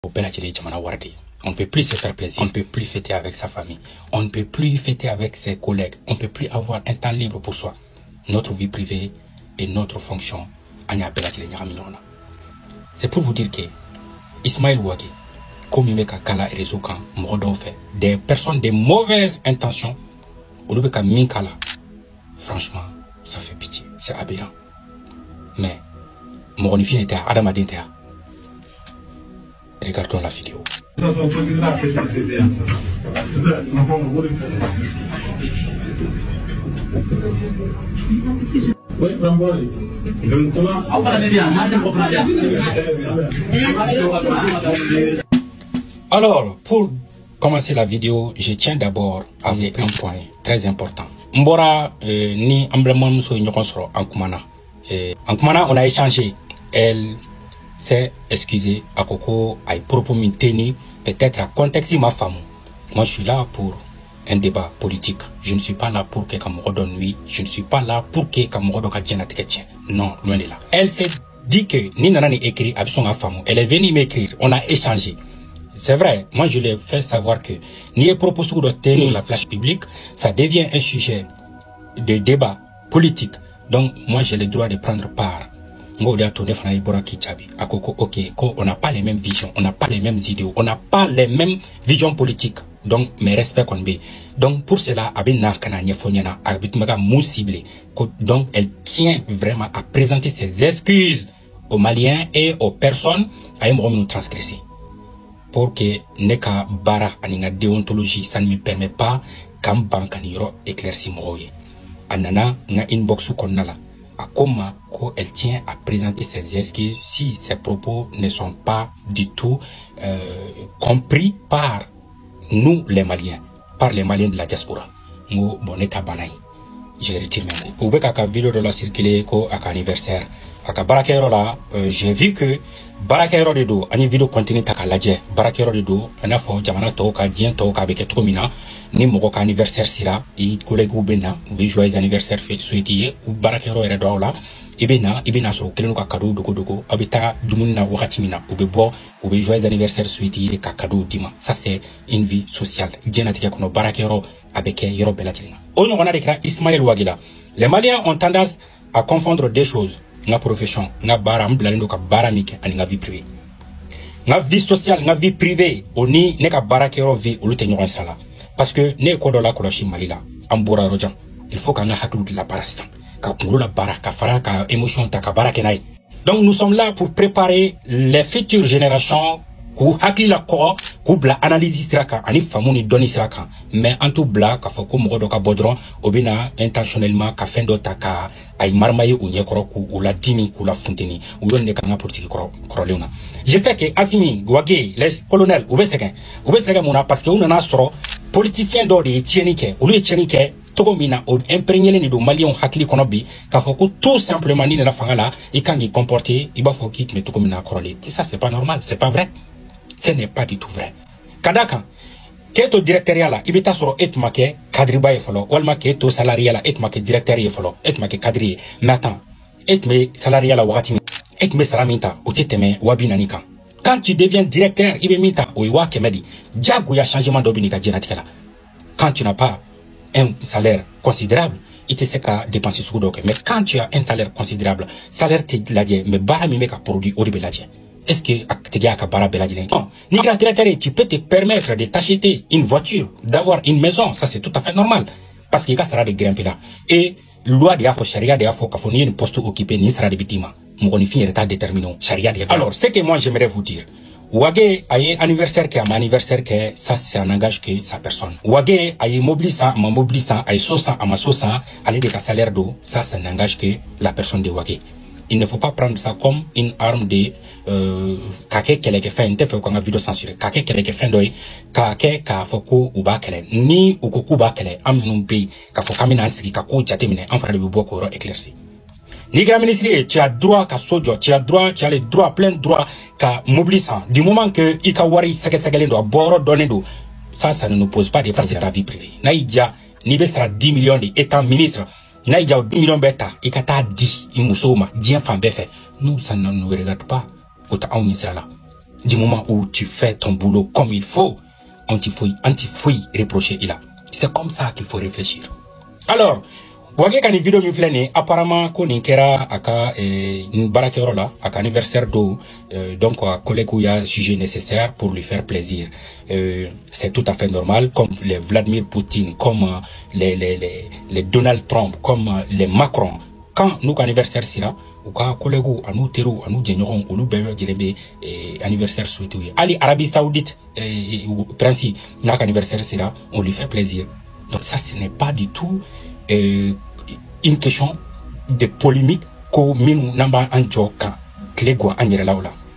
On ne peut plus se faire plaisir, on ne peut plus fêter avec sa famille, on ne peut plus fêter avec ses collègues, on ne peut plus avoir un temps libre pour soi. Notre vie privée et notre fonction, c'est pour vous dire que Ismaël Ouagé, comme il m'a kala et réseau quand fait des personnes de mauvaises intentions, au lieu de minkala, franchement, ça fait pitié, c'est aberrant. Mais mon était à Adam Adintea. Regardons la vidéo. Alors, pour commencer la vidéo, je tiens d'abord à vous un point très important. Mbora ni emblemon so nyokonsoro en Kumana. En Kumana, on a échangé. Elle s'est excusée à Coco, à propos maintenu, peut-être à contexte ma femme. Moi, je suis là pour un débat politique. Je ne suis pas là pour que Kamoro donne nuit. Je ne suis pas là pour que Kamoro donne tien. Non, loin de là. Elle s'est dit que ni nanani écrit à son femme. Elle est venue m'écrire. On a échangé. C'est vrai, moi je l'ai fait savoir que ni proposé de tenir la place publique, ça devient un sujet de débat politique. Donc moi j'ai le droit de prendre part. On n'a pas les mêmes visions, on n'a pas les mêmes idéaux, on n'a pas les mêmes visions politiques. Donc mes respects qu'on met. Donc pour cela, donc elle tient vraiment à présenter ses excuses aux Maliens et aux personnes à nous transgresser. Pour que neka bara aninga déontologie, ça ne me permet pas qu'un banque n'iro éclairci moye. Anana nga inbox qu'on a là. À comment elle tient à présenter ses excuses si ses propos ne sont pas du tout compris par nous les Maliens, par les Maliens de la diaspora. Mo boneta banaï. Je retire même. Ou bien qu'à vidéo de la circuler ko à anniversaire. À Barakero là, j'ai vu que Barakero de do, une vidéo continue ta kaladje. Barakero de do, on a fait jamana toka, dien toka avec tout mina. Ni moko anniversaire sira, i collègue ou bena, ou joyeux anniversaire fait souhaiter ou Barakero est do là. Ibena so keleno ka cadeau dogo abita dumuna wakatimina ou bebo ou joyeux anniversaire souhaiter ka cadeau dima. Ça c'est une vie sociale. Dienatika kono Barakero avec yoro belatina. On a déclaré Ismaël Ouagé. Les Maliens ont tendance à confondre des choses. Nga profession, nga bara mblando ka bara mike ani nga vie privée. Nga vie sociale, nga vie privée, oni ne ka bara kero vie ou lute nyon sala. Parce que ne ko do la koloshi malila, ambora rojan. Il faut qu'on a haklu de la barastan. Ka kungulu la bara, ka fara, ka émotion ta ka bara kenai. Donc nous sommes là pour préparer les futures générations ku hakli la ko ku bla analyse siraka ani famuni doni siraka mais en tout bla ka foko mo do ka bodron obina intentionnellement ka fin dota ka ay marmaye ou nyekoro ku ou la dimi ku la fonteni ou yonne ka nga politique koro leuna. Je sais que Assimi Ouagé les colonels ou beseken mona parce que on a soro politicien do de tienike ou le tienike togomina o imprégné ni do malien hakli konobi ka foko tout simplement ni na fangala et quand il comporter il va faut qu'il me togomina korole. Et ça c'est pas normal, c'est pas vrai. Ce n'est pas du tout vrai. Kadaka, keto directeur là, ibita soro etmake kadriba yefolo, walma keto salarié là, etmake directeur yefolo, etmake kadri. Mais attends, etme salarié là wakati, etme salaminta, oteteme wabinanika. Quand tu deviens directeur, ibemita oiwa kemedi, diago ya changement d'obinika djenatikala. Quand tu n'as pas un salaire considérable, il te sait qu'à dépenser sous doke. Mais quand tu as un salaire considérable, salaire te ladje, mais barami meka produit oribe ladje. Est-ce que non, tu peux te permettre de t'acheter une voiture, d'avoir une maison, ça c'est tout à fait normal. Parce qu'il y a des grimper là. Et loi de Afo, charia de Afo, qu'il y a une poste occupée, ni sera de bâtiment. Mon fin état déterminant, charia de. Alors, ce que moi j'aimerais vous dire, Ouagé a un anniversaire qui a mon anniversaire que ça c'est un engage que sa personne. Ouagé a un mobilisant, ma mobilisant, a un sauçant, à ma sauçant, aller de salaire d'eau, ça c'est un engage que la personne de Ouagé. Il ne faut pas prendre ça comme une arme de kake keleke fin inte fait qu'on a vidéo censurée kake keleke fin doy kake ka foko uba kele ni ukoku ba kele amnum pays ka foko amina siki ka ko jatemine en frère de boko éclairci ni grand ministre tu as droit ka sojo tu as le droit plein droit ka mobilisant du moment que ikawari sekesegele do boro donné do ça ne nous pose pas de ça c'est ta vie privée naïdia ni besra 10 millions de étant ministre naïdia 2 millions beta ikata 10 imusoma dien fambe fait nous ça ne nous regarde pas. du moment où tu fais ton boulot comme il faut, anti-fouille reprocher il a. C'est comme ça qu'il faut réfléchir. Alors, voyez quand une vidéo me flâne, apparemment, qu'on kera aka barakero aka anniversaire do, donc collègue où il y a un sujet nécessaire pour lui faire plaisir. C'est tout à fait normal, comme les Vladimir Poutine, comme les Donald Trump, comme les Macron. Quand nous anniversaire sera, ou quand collègue ou à nous terreau, à nous générons, ou nous bébé direbe anniversaire souhaité. Ali Arabie Saoudite, principe, notre anniversaire sera, on lui fait plaisir. Donc ça, ce n'est pas du tout une question de polémique que nous n'avons pas en joke, que les gars en là.